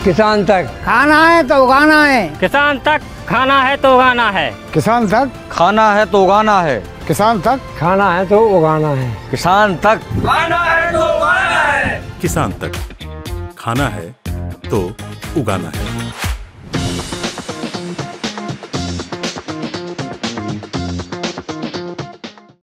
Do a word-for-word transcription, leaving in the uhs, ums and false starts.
किसान तक खाना है तो उगाना है। किसान तक खाना है तो उगाना है। किसान तक खाना है तो उगाना है। किसान तक खाना है तो उगाना है। किसान तक खाना है तो उगाना है। किसान तक खाना है तो उगाना है।